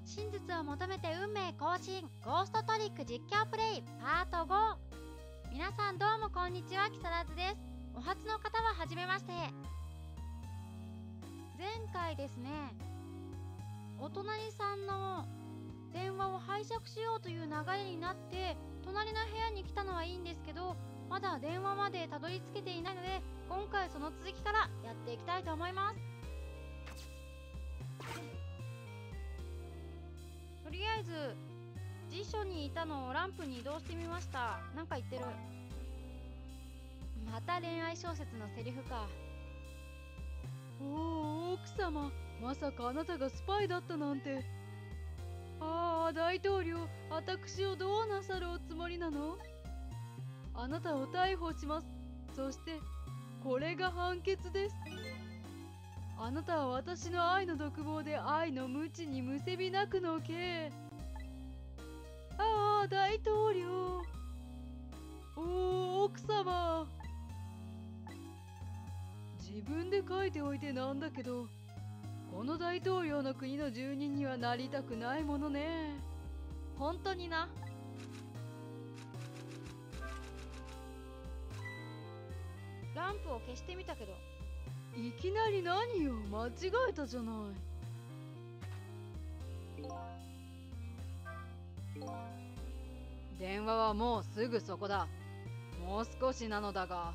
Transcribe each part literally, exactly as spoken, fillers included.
真実を求めて運命更新ゴーストトリック実況プレイパートご。皆さんどうもこんにちは、木更津です。お初の方ははじめまして。前回ですね、お隣さんの電話を拝借しようという流れになって隣の部屋に来たのはいいんですけど、まだ電話までたどり着けていないので、今回その続きからやっていきたいと思います。とりあえず辞書にいたのをランプに移動してみました。なんか言ってる。また恋愛小説のセリフか。 おお、奥様、まさかあなたがスパイだったなんて。ああ、大統領、私をどうなさるおつもりなの？あなたを逮捕します。そしてこれが判決です。あなたは私の愛の独房で愛の無知にむせび泣くのけ。ああ、大統領。おお、奥様。自分で書いておいてなんだけど、この大統領の国の住人にはなりたくないものね。 本当にな。ランプを消してみたけど。 いきなり何よ、間違えたじゃない。電話はもうすぐそこだ。もう少しなのだが、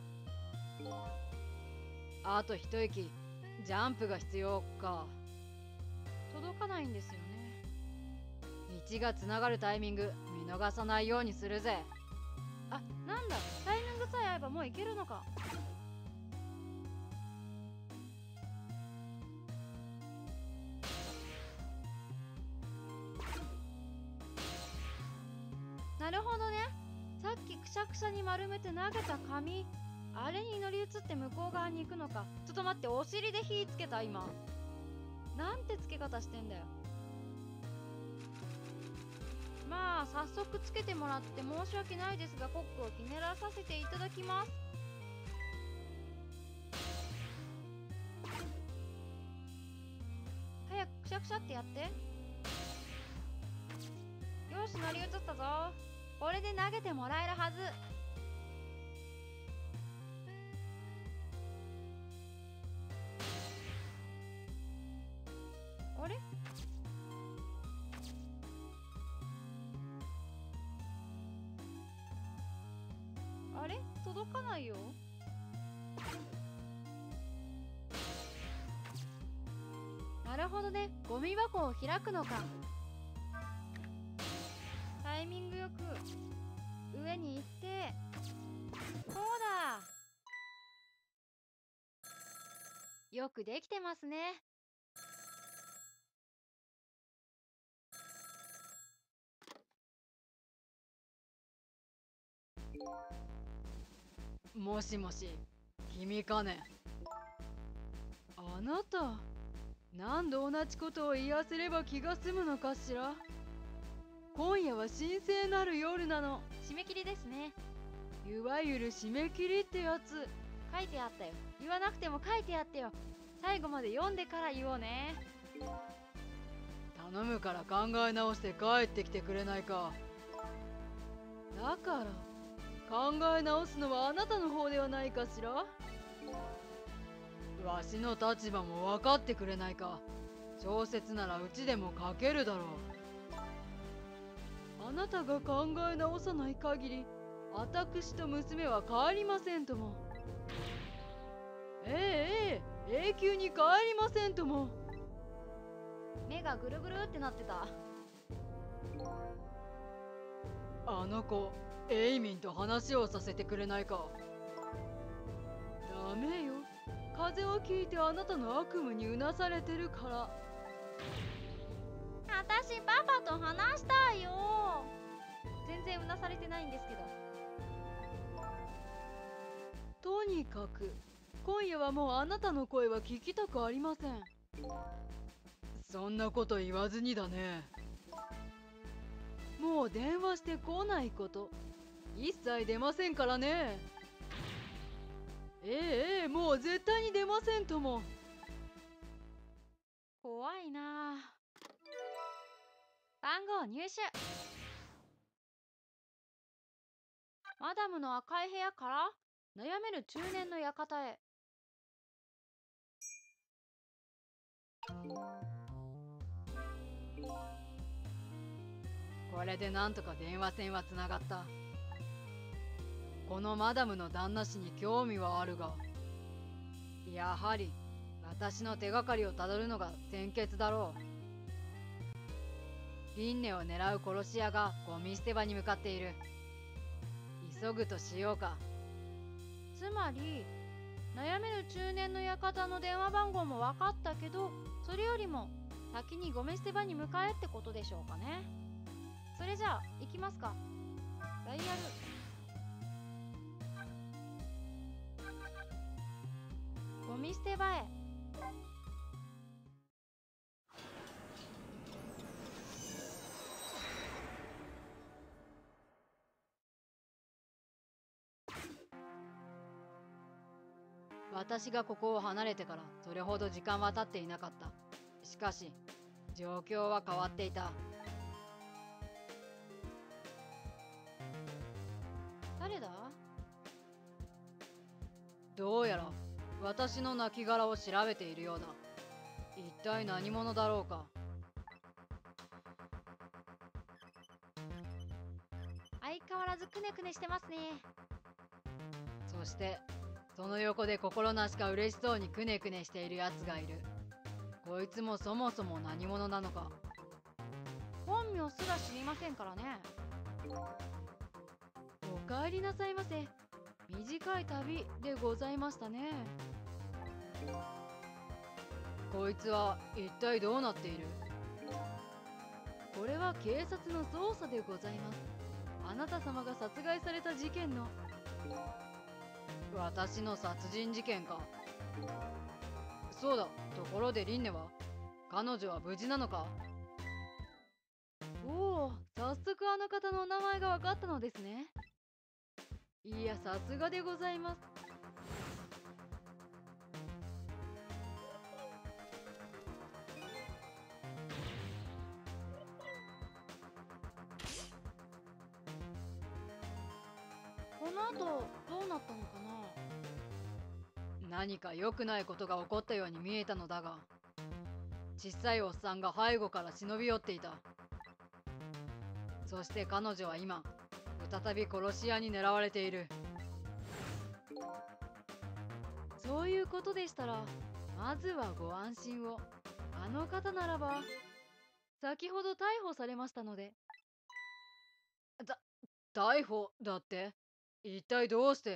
あと一息、ジャンプが必要か。 届かないんですよね。 道がつながるタイミング見逃さないようにするぜ。 あ、なんだ、タイミングさえ合えばもういけるのか。なるほどね。さっきくしゃくしゃに丸めて投げた紙、あれに乗り移って向こう側に行くのか。ちょっと待って、お尻で火つけた今。なんてつけ方してんだよ。まあ早速つけてもらって申し訳ないですが、コックをひねらさせていただきます。早くくしゃくしゃってやって。よし、乗り移ったぞ。これで投げてもらえるはず。あれ？あれ？届かないよ。なるほどね。ゴミ箱を開くのか。タイミングよく上に行って、こうだ。よくできてますね。 もしもし、君かね。あなた、何度同じことを言わせれば気が済むのかしら。今夜は神聖なる夜なの。 締め切りですね。 いわゆる締め切りってやつ。 書いてあったよ。言わなくても書いてあってよ。最後まで読んでから言おうね。 頼むから考え直して帰ってきてくれないか。だから考え直すのはあなたの方ではないかしら。わしの立場も分かってくれないか。小説ならうちでも書けるだろう。あなたが考え直さない限り、私と娘は帰りませんとも。ええええ、永久に帰りませんとも。 目がぐるぐるってなってた。 あの子、エイミンと話をさせてくれないか。ダメよ。風を聞いてあなたの悪夢にうなされてるから。 私パパと話したいよ。全然うなされてないんですけど。 とにかく今夜はもうあなたの声は聞きたくありません。そんなこと言わずにだね。もう電話してこないこと一切出ませんからね。ええええ、もう絶対に出ませんとも。 怖いな。 番号入手。マダムの赤い部屋から悩める中年の館へ。 これでなんとか電話線はつながった。このマダムの旦那氏に興味はあるが、やはり私の手がかりをたどるのが先決だろう。リンネを狙う殺し屋がゴミ捨て場に向かっている。急ぐとしようか。 つまり悩める中年の館の電話番号も分かったけど、それよりも先にゴミ捨て場に向かえってことでしょうかね。それじゃあ行きますか。ダイヤル。ゴミ捨て場へ。 私がここを離れてからそれほど時間は経っていなかった。しかし状況は変わっていた。 誰だ？ どうやら私の亡骸を調べているようだ。一体何者だろうか。 相変わらずくねくねしてますね。 そしてその横で心なしか嬉しそうにくねくねしているやつがいる。こいつもそもそも何者なのか。 本名すら知りませんからね。 おかえりなさいませ。短い旅でございましたね。こいつは一体どうなっている？これは警察の捜査でございます。あなた様が殺害された事件の。私の殺人事件か。そうだ。ところでリンネは？彼女は無事なのか？おお、早速あの方のお名前が分かったのですね。いや、さすがでございます。 この後どうなったのかな。何か良くないことが起こったように見えたのだが、小さいおっさんが背後から忍び寄っていた。そして彼女は今再び殺し屋に狙われている。そういうことでしたらまずはご安心を。あの方ならば先ほど逮捕されましたので。た逮捕だって？一体どうして？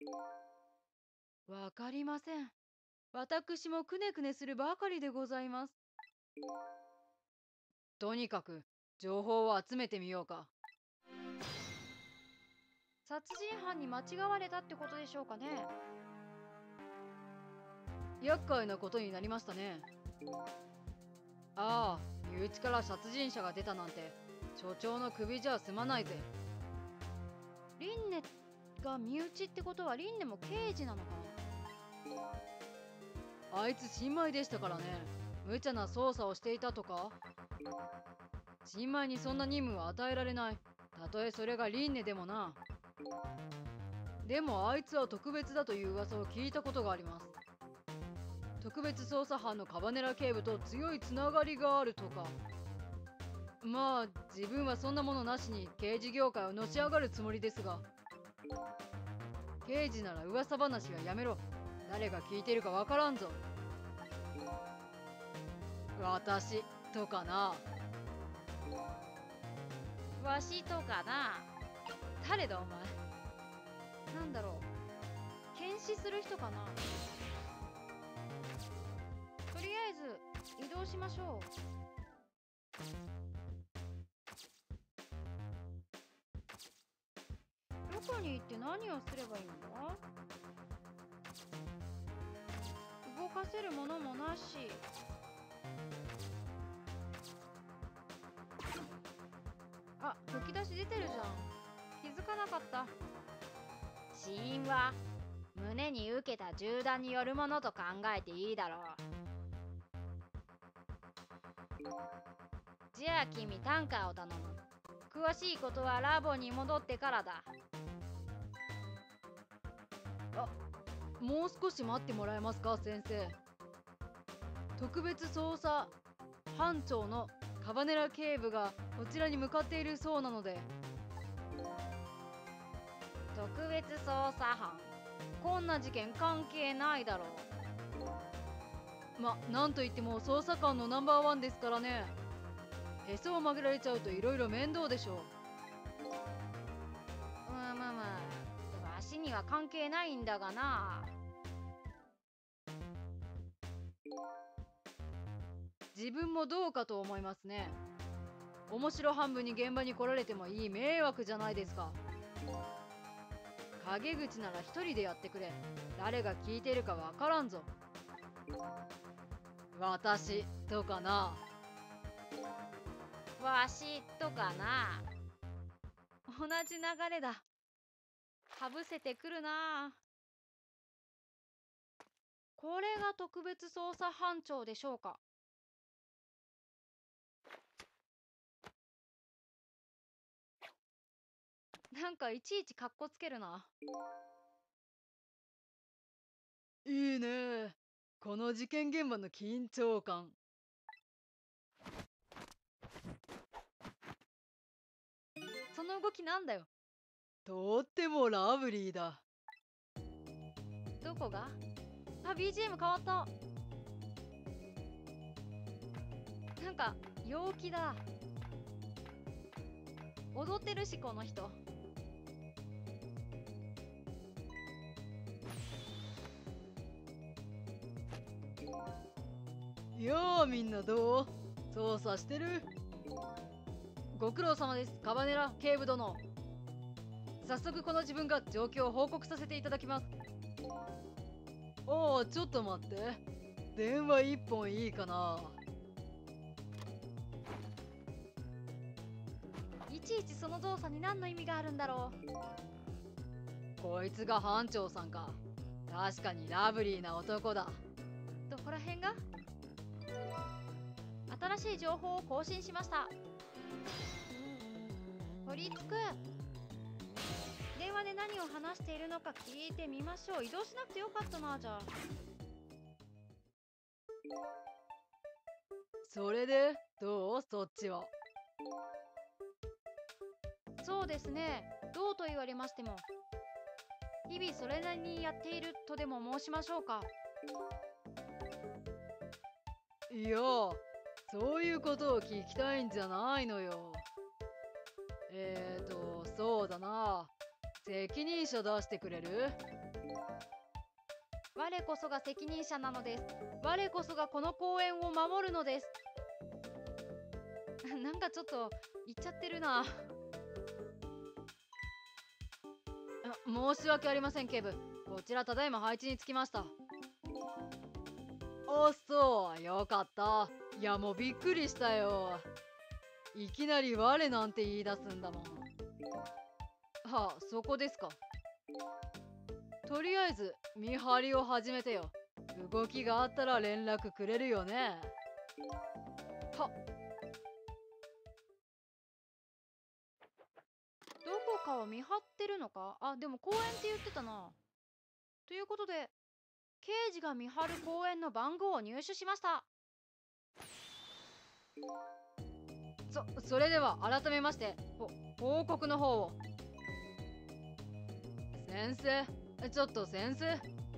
わかりません。私もくねくねするばかりでございます。とにかく情報を集めてみようか。 殺人犯に間違われたってことでしょうかね。 厄介なことになりましたね。ああ、身内から殺人者が出たなんて所長の首じゃ済まないぜ。 リンネが身内ってことはリンネも刑事なのかな。あいつ新米でしたからね。無茶な捜査をしていたとか。新米にそんな任務は与えられない。たとえそれがリンネでもな。でもあいつは特別だという噂を聞いたことがあります。特別捜査班のカバネラ警部と強いつながりがあるとか。まあ自分はそんなものなしに刑事業界をのし上がるつもりですが。刑事なら噂話はやめろ。誰が聞いてるかわからんぞ。私とかな。 わしとかな。誰だお前。なんだろう、検視する人かな。とりあえず移動しましょう。どこに行って何をすればいいんだ。動かせるものもなし。あ、吹き出し出てるじゃん。気づかなかった。死因は胸に受けた銃弾によるものと考えていいだろう。 じゃあ君タンカーを頼む。詳しいことはラボに戻ってからだ。 あ、もう少し待ってもらえますか、先生。特別捜査班長のカバネラ警部がこちらに向かっているそうなので。 特別捜査班、こんな事件関係ないだろう。ま、なんといっても捜査官のナンバーワンですからね。へそを曲げられちゃうといろいろ面倒でしょう。 う。まあまあまあ、わしには関係ないんだがな。 自分もどうかと思いますね。面白半分に現場に来られてもいい迷惑じゃないですか。陰口なら一人でやってくれ。誰が聞いてるかわからんぞ。私とかな。 わしとかな。同じ流れだ。かぶせてくるな。これが特別捜査班長でしょうか。なんかいちいちかっこつけるな。 いいね。この事件現場の緊張感。 その動きなんだよ。 とってもラブリーだ。 どこが？あ、ビージーエム 変わった。なんか陽気だ。踊ってるしこの人。 いやー、みんなどう？捜査してる？ご苦労様です、カバネラ警部殿。早速この自分が状況を報告させていただきます。おお、ちょっと待って。電話一本いいかな。 いちいちその動作に何の意味があるんだろう。こいつが班長さんか。確かにラブリーな男だ。 どこら辺が？新しい情報を更新しました。取り付く。電話で何を話しているのか聞いてみましょう。移動しなくてよかったな。じゃあそれでどう？そっちは。 そうですね、どうと言われましても日々それなりにやっているとでも申しましょうか。 いや、そういうことを聞きたいんじゃないのよ。えーと、そうだな。責任者出してくれる？ 我こそが責任者なのです。我こそがこの公園を守るのです。なんかちょっと言っちゃってるな。 申し訳ありません、警部。こちらただいま配置につきました。あ、そう、よかった。いや、もうびっくりしたよ。いきなり我なんて言い出すんだもん。はあ、そこですか。とりあえず見張りを始めてよ。動きがあったら連絡くれるよね。はっ。 どこかを見張ってるのか。あ、でも公園って言ってたな。ということで刑事が見張る公園の番号を入手しました。 そ、それでは改めましてほ報告の方を。先生、ちょっと先生。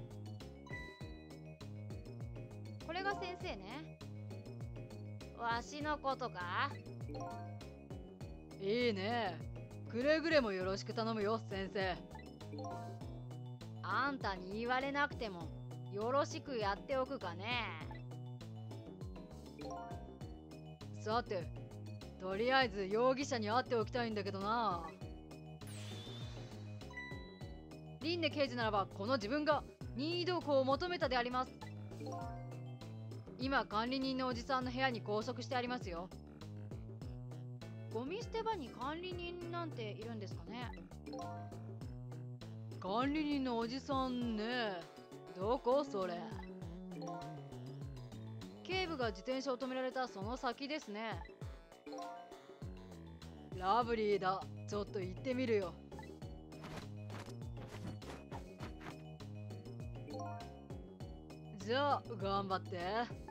これが先生ね。わしのことか。 いいね。くれぐれもよろしく頼むよ、先生。 あんたに言われなくてもよろしくやっておくかね。 さて、とりあえず容疑者に会っておきたいんだけどな。リンネ刑事ならばこの自分が任意同行を求めたであります。今管理人のおじさんの部屋に拘束してありますよ。 ゴミ捨て場に管理人なんているんですかね。 管理人のおじさんね。どこそれ。警部が自転車を止められたその先ですね。 ラブリーだ。ちょっと行ってみるよ。じゃあ頑張って。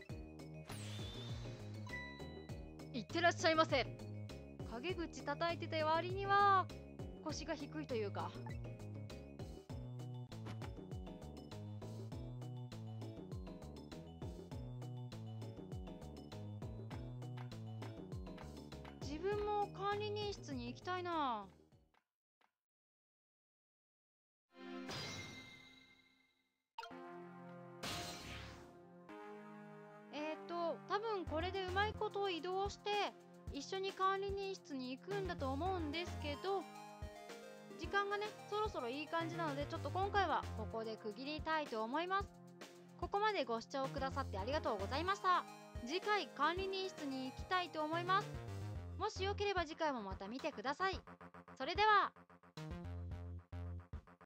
いってらっしゃいませ。陰口叩いてた割には腰が低いというか。 自分も管理人室に行きたいな。えっと多分これでうまいこと移動して一緒に管理人室に行くんだと思うんですけど、時間がねそろそろいい感じなので、ちょっと今回はここで区切りたいと思います。ここまでご視聴くださってありがとうございました。次回管理人室に行きたいと思います。もしよければ次回もまた見てください。それでは。